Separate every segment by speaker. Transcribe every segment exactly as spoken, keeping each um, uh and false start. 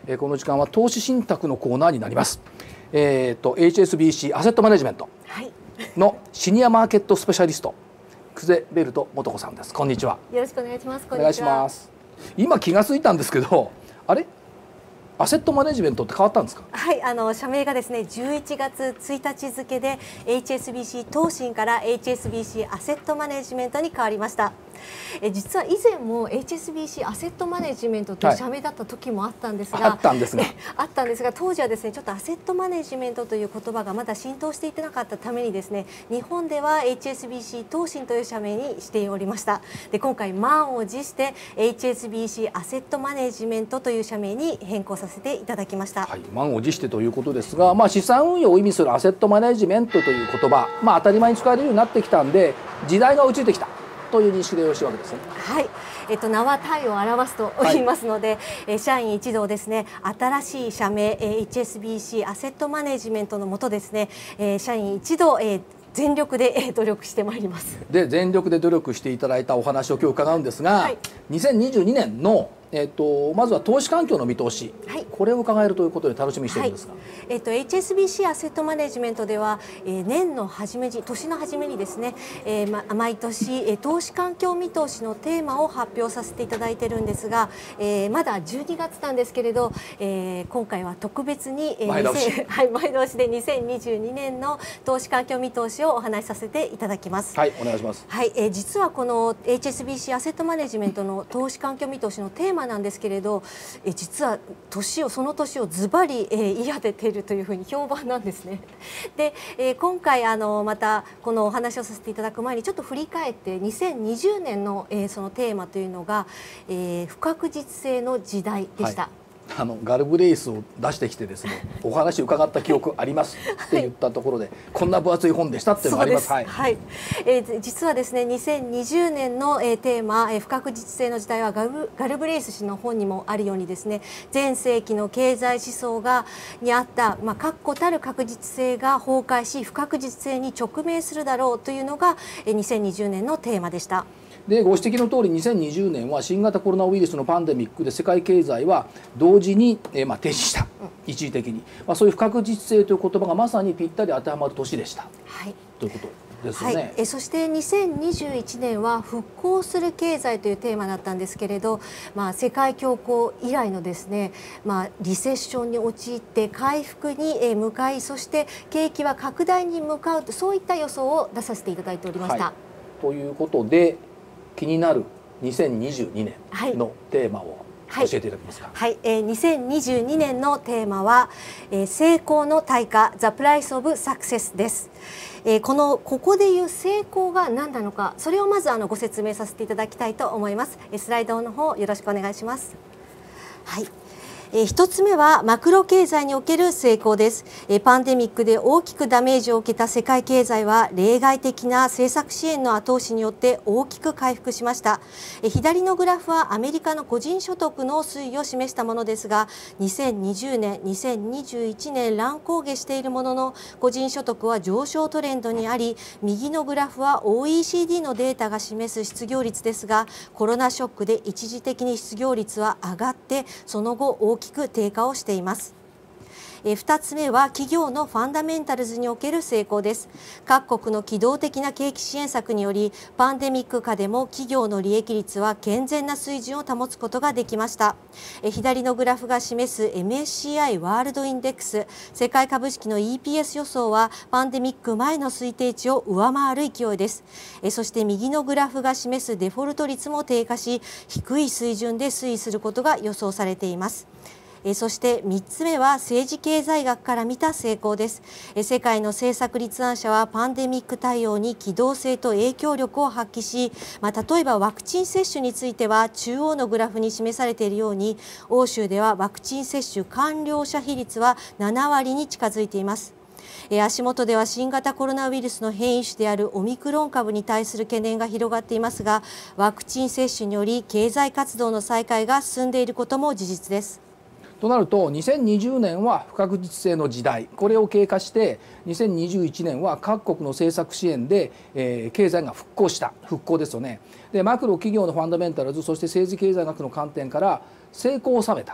Speaker 1: えー、この時間は投資信託のコーナーになります。えー、と エイチエスビーシー アセットマネジメントのシニアマーケットスペシャリスト、久世ベルト素子さんです。こんにちは。
Speaker 2: よろしくお願いします。
Speaker 1: お願いします。今気がついたんですけど、あれアセットマネジメントって変わったんですか？
Speaker 2: はい、あの社名がですね、じゅういちがつついたち付で エイチエスビーシー 投信から エイチエスビーシー アセットマネジメントに変わりました。え実は以前も エイチエスビーシー アセットマネジメントという社名だった時もあったんですが、はい、
Speaker 1: あったんですが
Speaker 2: あったんですが当時はですね、ちょっとアセットマネジメントという言葉がまだ浸透していなかったためにですね、日本では エイチエスビーシー 投信という社名にしておりました。で今回満を持して エイチエスビーシー アセットマネジメントという社名に変更させていただきました。
Speaker 1: はい、満を持してということですが、まあ、資産運用を意味するアセットマネジメントという言葉、まあ、当たり前に使われるようになってきたんで、時代が追いついてきたという認識でよろしいわけですね。
Speaker 2: はい、えっと、名は体を表すと言いますので、はい、え社員一同ですね、新しい社名 エイチエスビーシー アセットマネジメントの下ですね、え社員一同、えー全力で努力してまいります。
Speaker 1: で全力で努力していただいたお話を今日伺うんですが、はい、にせんにじゅうにねんの、えー、とまずは投資環境の見通し、はい、これを伺えるということで楽しみにしているんですが、はい、
Speaker 2: えー、と エイチエスビーシー アセットマネジメントでは、えー、年の初めに年の初めにですね、えーま、毎年、えー、投資環境見通しのテーマを発表させていただいているんですが、えー、まだじゅうにがつなんですけれど、えー、今回は特別に、えー、前倒し、はい、前倒しでにせんにじゅうにねんの投資環境見通しをお話しさせていただきます。
Speaker 1: はい、お願いします。
Speaker 2: はい、えー、実はこの エイチエスビーシー アセットマネジメントの投資環境見通しのテーマなんですけれど、えー、実は年をその年をズバリ、えー、言い当てているというふうに評判なんですね。で、えー、今回あのまたこのお話をさせていただく前にちょっと振り返ってにせんにじゅうねんの、えー、そのテーマというのが、えー、不確実性の時代でした。はい、
Speaker 1: あのガルブレイスを出してきてですね、お話伺った記憶ありますって言ったところで、はい、こんな分厚い本でしたっていうのがあります。はい、
Speaker 2: はい、えー、実はですね、にせんにじゅうねんの、えー、テーマ、えー、不確実性の時代はガル、ガルブレイス氏の本にもあるようにですね、前世紀の経済思想がにあった、まあ、確固たる確実性が崩壊し、不確実性に直面するだろうというのが、えー、にせんにじゅうねんのテーマでした。
Speaker 1: でご指摘の通りにせんにじゅうねんは新型コロナウイルスのパンデミックで世界経済は同時に、えーまあ、停止した、一時的に、まあ、そういう不確実性という言葉がまさにぴったり当てはまる年でした、はい、ということですよね。はい、
Speaker 2: えそしてにせんにじゅういちねんは復興する経済というテーマだったんですけれど、まあ、世界恐慌以来のですね、まあ、リセッションに陥って回復に向かい、そして景気は拡大に向かうと、そういった予想を出させていただいておりました。はい、
Speaker 1: ということで気になるにせんにじゅうにねんのテーマを教えていただけますか？
Speaker 2: はい、はい、えー、にせんにじゅうにねんのテーマは、えー、成功の対価 The Price of Success です。えー、このここでいう成功が何なのか、それをまずあのご説明させていただきたいと思います。スライドの方よろしくお願いします。はい。一つ目はマクロ経済における成功です。パンデミックで大きくダメージを受けた世界経済は例外的な政策支援の後押しによって大きく回復しました。左のグラフはアメリカの個人所得の推移を示したものですが、にせんにじゅうねん、にせんにじゅういちねん乱高下しているものの個人所得は上昇トレンドにあり、右のグラフは オーイーシーディー のデータが示す失業率ですが、コロナショックで一時的に失業率は上がってその後大きく大きく低下をしています。ふたつめは企業のファンダメンタルズにおける成功です。各国の機動的な景気支援策によりパンデミック下でも企業の利益率は健全な水準を保つことができました。左のグラフが示す エムエスシーアイ ワールドインデックス世界株式の イーピーエス 予想はパンデミック前の推定値を上回る勢いです。そして右のグラフが示すデフォルト率も低下し、低い水準で推移することが予想されています。そしてみっつめは政治経済学から見た成功です。世界の政策立案者はパンデミック対応に機動性と影響力を発揮し、まあ、例えばワクチン接種については中央のグラフに示されているように、欧州ではワクチン接種完了者比率はななわりに近づいています。足元では新型コロナウイルスの変異種であるオミクロン株に対する懸念が広がっていますが、ワクチン接種により経済活動の再開が進んでいることも事実です。
Speaker 1: となるとにせんにじゅうねんは不確実性の時代、これを経過してにせんにじゅういちねんは各国の政策支援で、えー、経済が復興した復興ですよね。でマクロ企業のファンダメンタルズ、そして政治経済学の観点から成功を収めた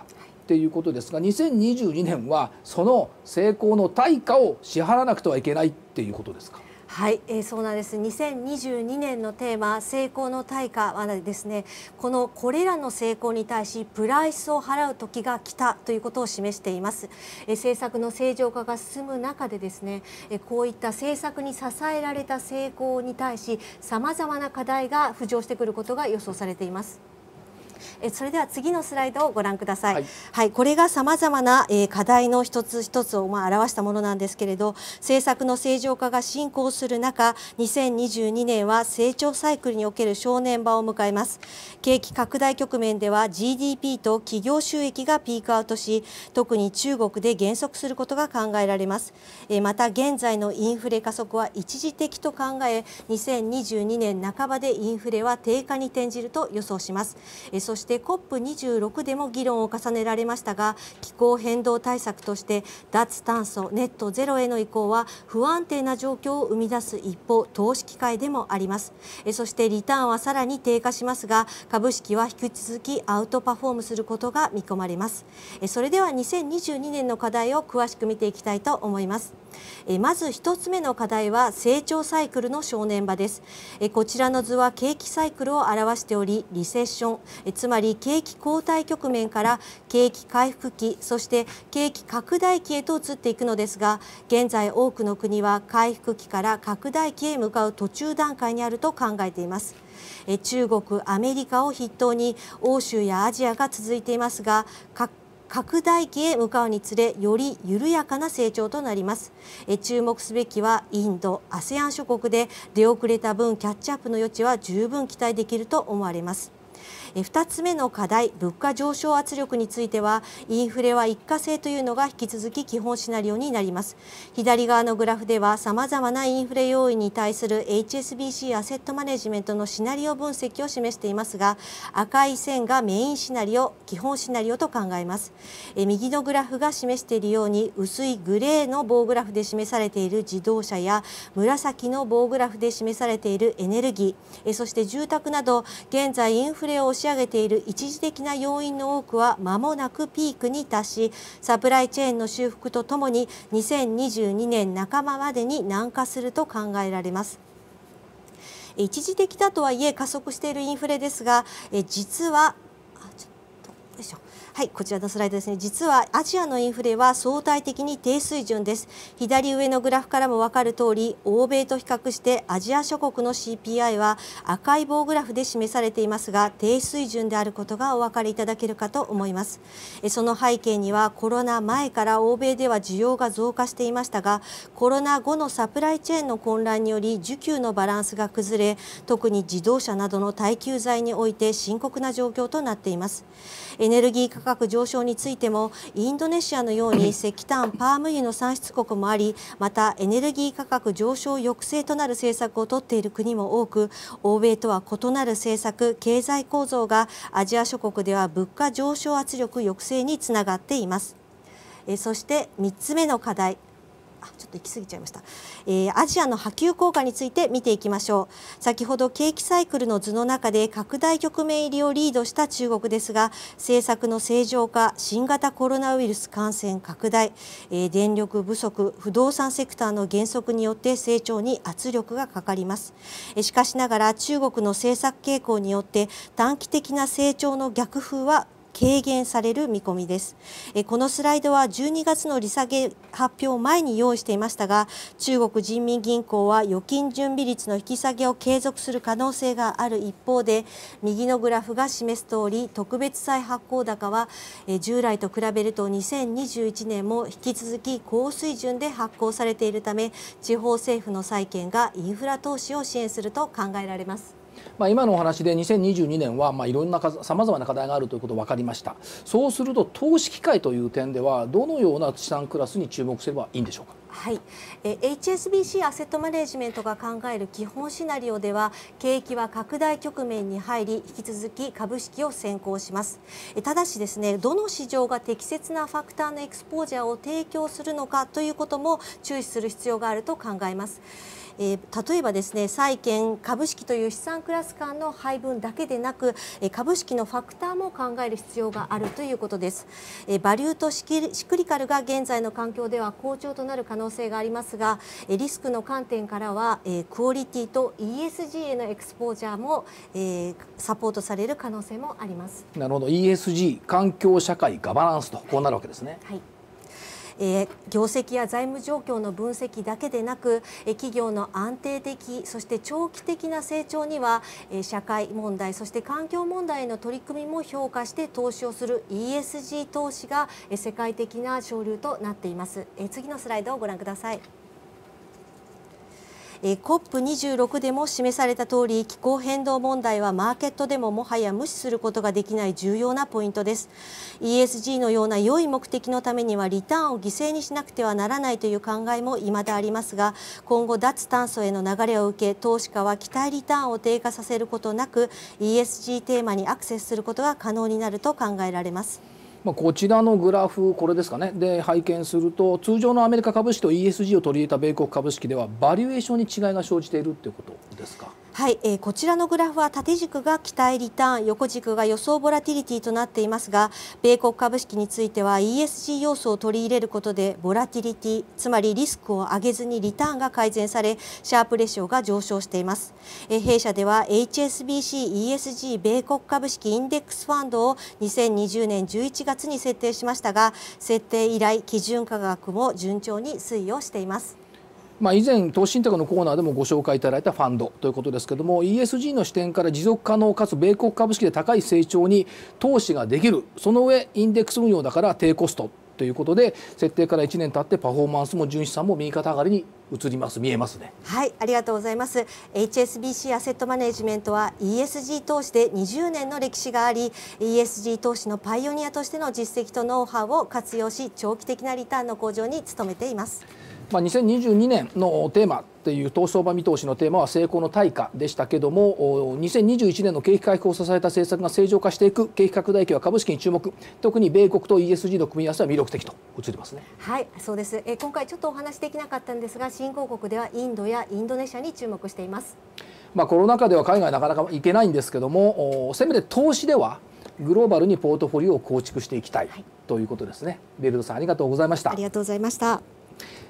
Speaker 1: っていうことですが、にせんにじゅうにねんはその成功の対価を支払わなくてはいけないっていうことですか。
Speaker 2: はい、えー、そうなんです。にせんにじゅうにねんのテーマ、成功の対価はですね、このこれらの成功に対しプライスを払う時が来たということを示しています。えー、政策の正常化が進む中でですね、えー、こういった政策に支えられた成功に対しさまざまな課題が浮上してくることが予想されています。えそれでは次のスライドをご覧ください。はい、はい、これがさまざまな、えー、課題の一つ一つを、まあ、表したものなんですけれど、政策の正常化が進行する中、にせんにじゅうにねんは成長サイクルにおける正念場を迎えます。景気拡大局面では ジーディーピー と企業収益がピークアウトし、特に中国で減速することが考えられます。えー、また現在のインフレ加速は一時的と考え、にせんにじゅうにねん半ばでインフレは低下に転じると予想します。えー、そして コップにじゅうろく でも議論を重ねられましたが、気候変動対策として脱炭素ネットゼロへの移行は不安定な状況を生み出す一方、投資機会でもあります。えそしてリターンはさらに低下しますが、株式は引き続きアウトパフォームすることが見込まれます。えそれではにせんにじゅうにねんの課題を詳しく見ていきたいと思います。えまず一つ目の課題は成長サイクルの正念場です。えこちらの図は景気サイクルを表しており、リセッション、えつまり景気後退局面から景気回復期、そして景気拡大期へと移っていくのですが、現在多くの国は回復期から拡大期へ向かう途中段階にあると考えています。え中国、アメリカを筆頭に欧州やアジアが続いていますが、拡大期へ向かうにつれより緩やかな成長となります。え注目すべきはインド、アセアン諸国で出遅れた分キャッチアップの余地は十分期待できると思われます。ふたつめの課題、物価上昇圧力については、インフレは一過性というのが引き続き基本シナリオになります。左側のグラフでは、さまざまなインフレ要因に対する エイチエスビーシー アセットマネジメントのシナリオ分析を示していますが、赤い線がメインシナリオ、基本シナリオと考えます。え右のグラフが示しているように、薄いグレーの棒グラフで示されている自動車や、紫の棒グラフで示されているエネルギー、えそして住宅など、現在インフレを押し上げている一時的な要因の多くは間もなくピークに達し、サプライチェーンの修復とともににせんにじゅうにねん半ばまでに軟化すると考えられます。一時的だとはいえ加速しているインフレですが、え実はあちょっとよいしょはい、こちらのスライドですね。実はアジアのインフレは相対的に低水準です。左上のグラフからも分かる通り、欧米と比較してアジア諸国の シーピーアイ は赤い棒グラフで示されていますが、低水準であることがお分かりいただけるかと思います。その背景には、コロナ前から欧米では需要が増加していましたが、コロナ後のサプライチェーンの混乱により需給のバランスが崩れ、特に自動車などの耐久財において深刻な状況となっています。エネルギー価格上昇についても、インドネシアのように石炭、パーム油の産出国もあり、またエネルギー価格上昇抑制となる政策を取っている国も多く、欧米とは異なる政策、経済構造がアジア諸国では物価上昇圧力抑制につながっています。えそしてみっつめの課題、あちょっと行き過ぎちゃいました、えー、アジアの波及効果について見ていきましょう。先ほど景気サイクルの図の中で拡大局面入りをリードした中国ですが、政策の正常化、新型コロナウイルス感染拡大、えー、電力不足、不動産セクターの減速によって成長に圧力がかかります。えー、しかしながら中国の政策傾向によって短期的な成長の逆風は軽減される見込みです。このスライドはじゅうにがつの利下げ発表前に用意していましたが、中国人民銀行は預金準備率の引き下げを継続する可能性がある一方で、右のグラフが示す通り、特別債発行高は従来と比べるとにせんにじゅういちねんも引き続き高水準で発行されているため、地方政府の債券がインフラ投資を支援すると考えられます。
Speaker 1: まあ今のお話でにせんにじゅうにねんはまあいろんなさまざまな課題があるということが分かりました。そうすると投資機会という点ではどのような資産クラスに注目すればいいんでしょうか。
Speaker 2: はい、え エイチエスビーシー アセットマネジメントが考える基本シナリオでは、景気は拡大局面に入り、引き続き株式を先行します。えただしですね、どの市場が適切なファクターのエクスポージャーを提供するのかということも注視する必要があると考えます。 えー、例えばですね、債券、株式という資産クラス間の配分だけでなく、えー、株式のファクターも考える必要があるということです。えー、バリューとシクリカルが現在の環境では好調となる可能性がありますが、えー、リスクの観点からは、えー、クオリティと イーエスジー へのエクスポージャーも、えー、サポートされる可能性もあります。
Speaker 1: なるほど、 イーエスジー 環境社会ガバナンスとこうなるわけですね。
Speaker 2: はい、えー、業績や財務状況の分析だけでなく、えー、企業の安定的そして長期的な成長には、えー、社会問題そして環境問題への取り組みも評価して投資をする イーエスジー 投資が、えー、世界的な潮流となっています。えー、次のスライドをご覧ください。コップにじゅうろく でも示された通り、気候変動問題はマーケットでももはや無視することができない重要なポイントです。イーエスジー のような良い目的のためにはリターンを犠牲にしなくてはならないという考えも未だありますが、今後脱炭素への流れを受け、投資家は期待リターンを低下させることなく イーエスジー テーマにアクセスすることが可能になると考えられます。
Speaker 1: まあこちらのグラフ、これですかね、で拝見すると、通常のアメリカ株式と イーエスジー を取り入れた米国株式ではバリュエーションに違いが生じているということですか。
Speaker 2: はい、えー、こちらのグラフは縦軸が期待リターン、横軸が予想ボラティリティとなっていますが、米国株式については イーエスジー 要素を取り入れることでボラティリティ、つまりリスクを上げずにリターンが改善され、シャープレシオが上昇しています。えー、弊社では エイチエスビーシー イーエスジー 米国株式インデックスファンドをにせんにじゅうねんじゅういちがつに設定しましたが、設定以来基準価格も順調に推移をしています。
Speaker 1: まあ以前投資信託のコーナーでもご紹介いただいたファンドということですけれども、 イーエスジー の視点から持続可能かつ米国株式で高い成長に投資ができる、その上インデックス運用だから低コストということで、設定からいちねん経ってパフォーマンスも純資産も右肩上がりに移ります、見えますね。
Speaker 2: はい、ありがとうございます。 エイチエスビーシー アセットマネジメントは イーエスジー 投資でにじゅうねんの歴史があり、 イーエスジー 投資のパイオニアとしての実績とノウハウを活用し、長期的なリターンの向上に努めています。
Speaker 1: まあ、にせんにじゅうにねんのテーマという東相場見通しのテーマは成功の対価でしたけども、にせんにじゅういちねんの景気回復を支えた政策が正常化していく、景気拡大期は株式に注目、特に米国と イーエスジー の組み合わせは魅力的と映りますね。
Speaker 2: はい、そうです。え今回ちょっとお話できなかったんですが、新興国ではインドやインドネシアに注目しています。
Speaker 1: まあコロナ禍では海外なかなか行けないんですけども、せめて投資ではグローバルにポートフォリオを構築していきたいということですね。ベルドさん、ありがとうございました。
Speaker 2: ありがとうございました。